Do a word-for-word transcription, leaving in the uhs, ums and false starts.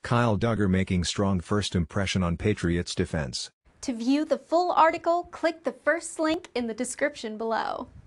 Kyle Duggar making strong first impression on Patriots defense. To view the full article, click the first link in the description below.